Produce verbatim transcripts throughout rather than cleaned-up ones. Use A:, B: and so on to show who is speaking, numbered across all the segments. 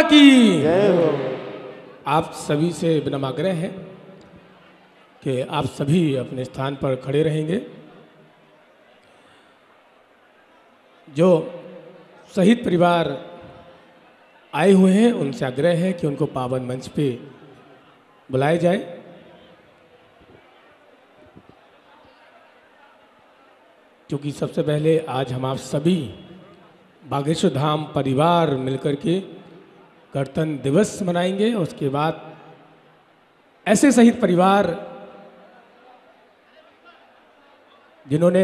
A: की जय हो। आप सभी से विनम्र आग्रह है कि आप सभी अपने स्थान पर खड़े रहेंगे। जो शहीद परिवार आए हुए हैं उनसे आग्रह है कि उनको पावन मंच पे बुलाया जाए। क्योंकि सबसे पहले आज हम आप सभी बागेश्वर धाम परिवार मिलकर के गणतंत्र दिवस मनाएंगे। उसके बाद ऐसे शहीद परिवार जिन्होंने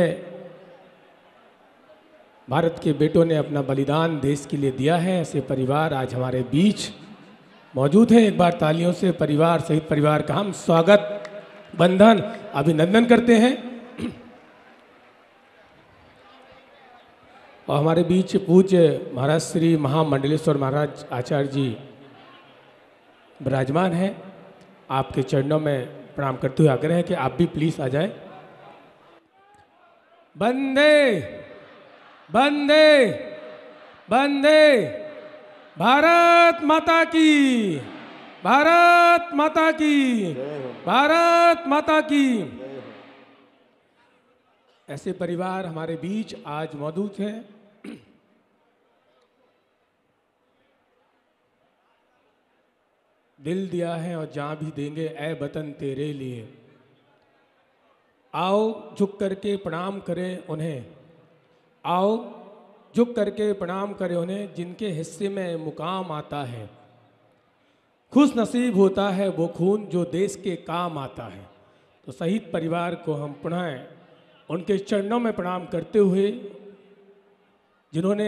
A: भारत के बेटों ने अपना बलिदान देश के लिए दिया है, ऐसे परिवार आज हमारे बीच मौजूद है। एक बार तालियों से परिवार शहीद परिवार का हम स्वागत बंधन अभिनंदन करते हैं। और हमारे बीच पूज्य महाराज श्री महामंडलेश्वर महाराज आचार्य जी विराजमान हैं। आपके चरणों में प्रणाम करते हुए आग्रह है कि आप भी प्लीज आ जाएं। वंदे वंदे वंदे भारत माता की, भारत माता की, भारत माता की। ऐसे परिवार हमारे बीच आज मौजूद हैं। दिल दिया है और जान भी देंगे ऐ वतन तेरे लिए। आओ झुक करके प्रणाम करें उन्हें, आओ झुक करके प्रणाम करें उन्हें जिनके हिस्से में मुकाम आता है। खुश नसीब होता है वो खून जो देश के काम आता है। तो शहीद परिवार को हम पुनः उनके चरणों में प्रणाम करते हुए, जिन्होंने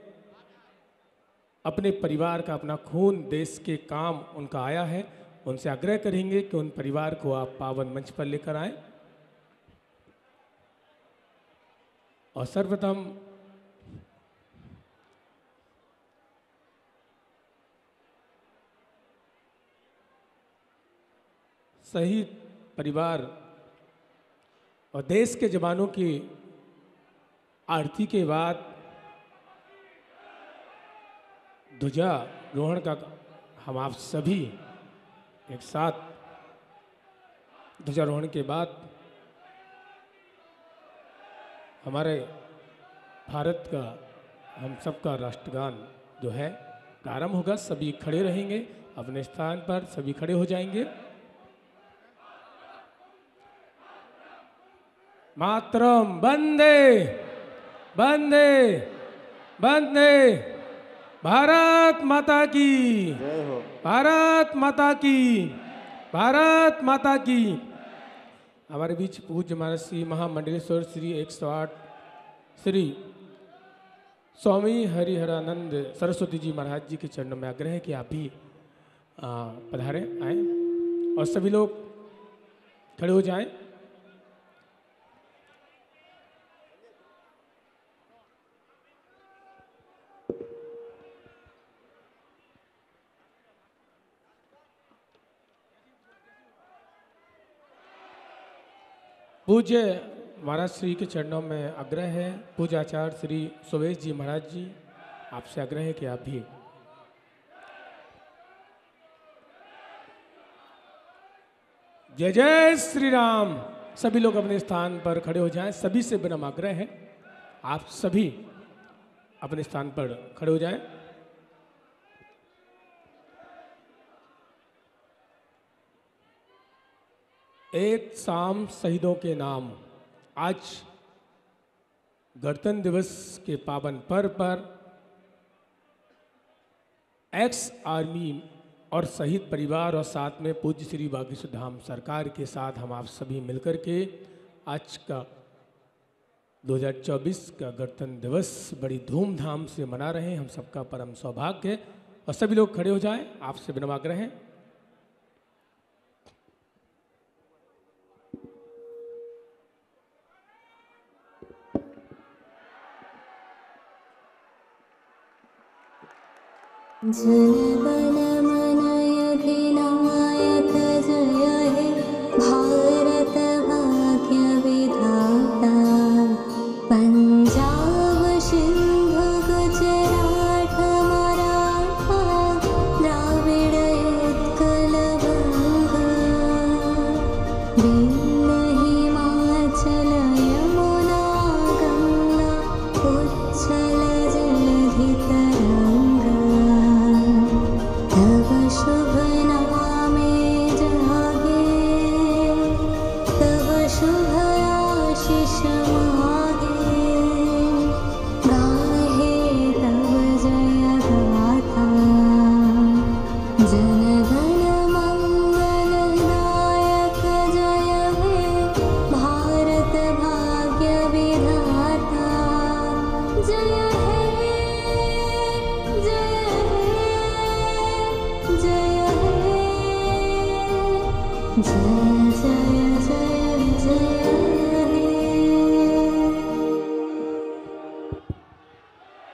A: अपने परिवार का अपना खून देश के काम उनका आया है, उनसे आग्रह करेंगे कि उन परिवार को आप पावन मंच पर लेकर आएं। और सर्वप्रथम शहीद परिवार और देश के जवानों की आरती के बाद ध्वजारोहण का हम आप सभी एक साथ ध्वजारोहण के बाद हमारे भारत का हम सबका राष्ट्रगान जो है प्रारंभ होगा। सभी खड़े रहेंगे अपने स्थान पर, सभी खड़े हो जाएंगे। मातरम वंदे वंदे वंदे भारत माता की, भारत माता की, भारत माता की। हमारे बीच पूज्य महाराज श्री महामंडलेश्वर श्री एक सौ आठ श्री स्वामी हरिहरानंद सरस्वती जी महाराज जी के चरणों में आग्रह है कि आप भी पधारें, आए और सभी लोग खड़े हो जाएं। पूज्य महाराज श्री के चरणों में आग्रह है, पूज्य आचार्य श्री सुवेश जी महाराज जी आपसे आग्रह है कि आप भी जय जय श्री राम। सभी लोग अपने स्थान पर खड़े हो जाएं। सभी से विनम्र आग्रह है, आप सभी अपने स्थान पर खड़े हो जाएं। एक शाम शहीदों के नाम। आज गणतंत्र दिवस के पावन पर्व पर एक्स आर्मी और शहीद परिवार और साथ में पूज्य श्री बागेश्वर धाम सरकार के साथ हम आप सभी मिलकर के आज का दो हज़ार चौबीस का गणतंत्र दिवस बड़ी धूमधाम से मना रहे हैं। हम सबका परम सौभाग्य है। और सभी लोग खड़े हो जाएं, आपसे विनम्र आग्रह है।
B: जनगण मन अधिनायक जय हे भारत भाग्य विधाता। पंजाब सिंधु गुजरात मराठा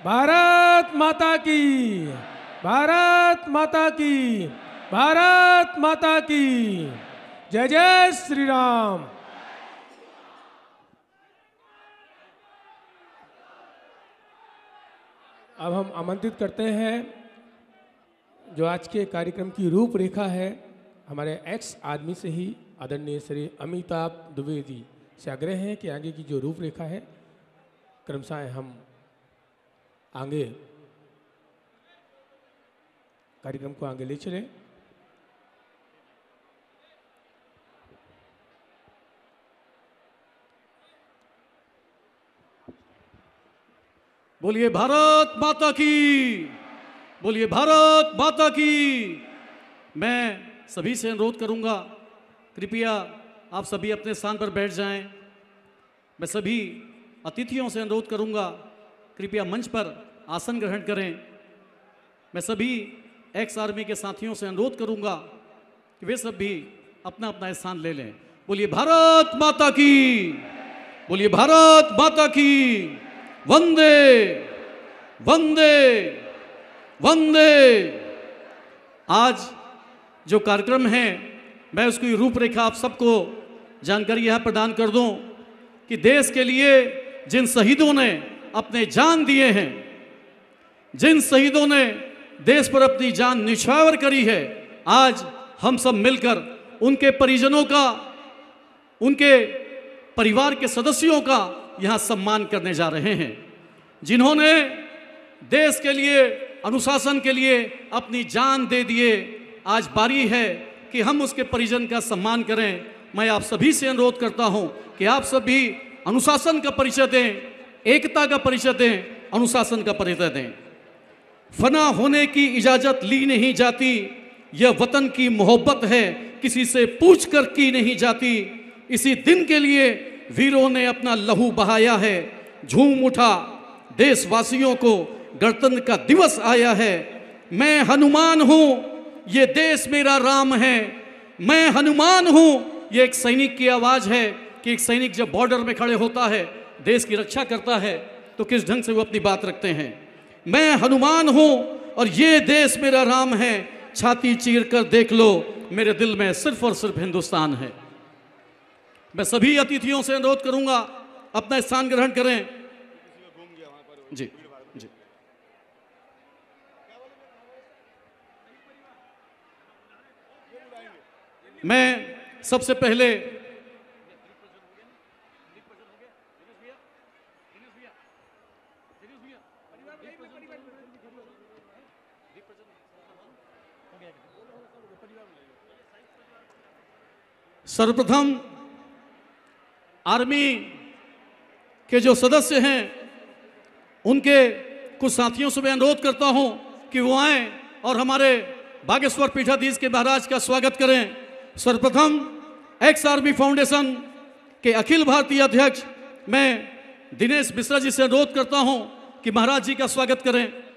A: भारत माता की, भारत माता की, भारत माता की। जय जय श्री राम। अब हम आमंत्रित करते हैं जो आज के कार्यक्रम की रूपरेखा है, हमारे एक्स आदमी से ही आदरणीय श्री अमिताभ द्विवेदी से आग्रह है कि आगे की जो रूपरेखा है क्रमशः हम आगे कार्यक्रम को आगे ले चलें।
C: बोलिए भारत माता की, बोलिए भारत माता की। मैं सभी से अनुरोध करूंगा, कृपया आप सभी अपने स्थान पर बैठ जाएं। मैं सभी अतिथियों से अनुरोध करूंगा, कृपया मंच पर आसन ग्रहण करें। मैं सभी एक्स आर्मी के साथियों से अनुरोध करूंगा कि वे सब भी अपना अपना स्थान ले लें। बोलिए भारत माता की, बोलिए भारत माता की। वंदे वंदे वंदे। आज जो कार्यक्रम है, मैं उसकी रूपरेखा आप सबको जानकारी यहाँ प्रदान कर दूं कि देश के लिए जिन शहीदों ने अपने जान दिए हैं, जिन शहीदों ने देश पर अपनी जान निछावर करी है, आज हम सब मिलकर उनके परिजनों का, उनके परिवार के सदस्यों का यहाँ सम्मान करने जा रहे हैं। जिन्होंने देश के लिए, अनुशासन के लिए अपनी जान दे दिए, आज बारी है कि हम उसके परिजन का सम्मान करें। मैं आप सभी से अनुरोध करता हूं कि आप सभी अनुशासन का परिचय दें, एकता का परिचय दें, अनुशासन का परिचय दें। फना होने की इजाज़त ली नहीं जाती, यह वतन की मोहब्बत है, किसी से पूछ कर की नहीं जाती। इसी दिन के लिए वीरों ने अपना लहू बहाया है, झूम उठा देशवासियों को गणतंत्र का दिवस आया है। मैं हनुमान हूँ, ये देश मेरा राम है। मैं हनुमान हूँ, ये एक सैनिक की आवाज़ है कि एक सैनिक जब बॉर्डर में खड़े होता है, देश की रक्षा करता है, तो किस ढंग से वो अपनी बात रखते हैं। मैं हनुमान हूँ और ये देश मेरा राम है, छाती चीर कर देख लो, मेरे दिल में सिर्फ और सिर्फ हिंदुस्तान है। मैं सभी अतिथियों से अनुरोध करूंगा, अपना स्थान ग्रहण करें। जी जी। मैं सबसे पहले सर्वप्रथम आर्मी के जो सदस्य हैं उनके कुछ साथियों से मैं अनुरोध करता हूं कि वो आएं और हमारे बागेश्वर पीठाधीश के महाराज का स्वागत करें। सर्वप्रथम एक्स आर्मी फाउंडेशन के अखिल भारतीय अध्यक्ष मैं दिनेश मिश्रा जी से अनुरोध करता हूं कि महाराज जी का स्वागत करें।